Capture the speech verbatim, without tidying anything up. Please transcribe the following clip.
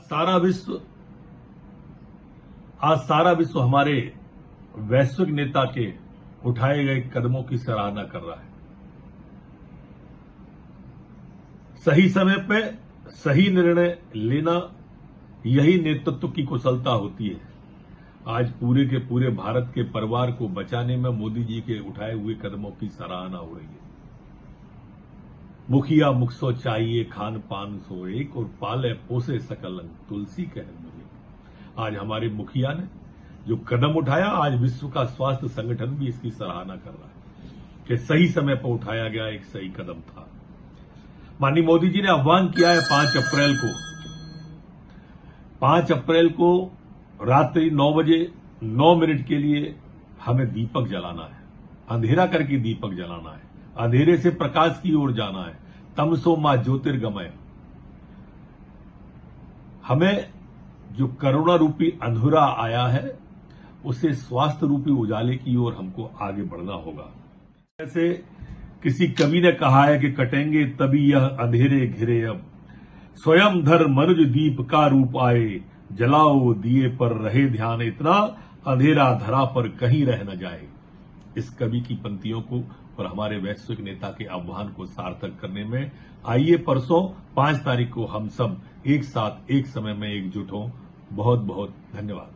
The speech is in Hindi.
सारा विश्व आज सारा विश्व हमारे वैश्विक नेता के उठाए गए कदमों की सराहना कर रहा है। सही समय पे सही निर्णय लेना, यही नेतृत्व की कुशलता होती है। आज पूरे के पूरे भारत के परिवार को बचाने में मोदी जी के उठाए हुए कदमों की सराहना हो रही है। मुखिया मुख सो चाहिए, खान पान सो एक, और पाले पोसे सकल अंग, तुलसी कह मुझे। आज हमारे मुखिया ने जो कदम उठाया, आज विश्व का स्वास्थ्य संगठन भी इसकी सराहना कर रहा है कि सही समय पर उठाया गया एक सही कदम था। माननीय मोदी जी ने आह्वान किया है पांच अप्रैल को पांच अप्रैल को रात्रि नौ बजे नौ मिनट के लिए हमें दीपक जलाना है, अंधेरा करके दीपक जलाना है, अंधेरे से प्रकाश की ओर जाना है। तमसो मां ज्योतिर्गमय। हमें जो करुणा रूपी अंधेरा आया है, उसे स्वास्थ्य रूपी उजाले की ओर हमको आगे बढ़ना होगा। जैसे किसी कवि ने कहा है कि कटेंगे तभी यह अंधेरे घिरे अब, स्वयं धर मनुज दीप का रूप आए, जलाओ दिए पर रहे ध्यान, इतना अंधेरा धरा पर कहीं रह न जाए। इस कवि की पंक्तियों को और हमारे वैश्विक नेता के आह्वान को सार्थक करने में आइए परसों पांच तारीख को हम सब एक साथ एक समय में एकजुट हों। बहुत बहुत धन्यवाद।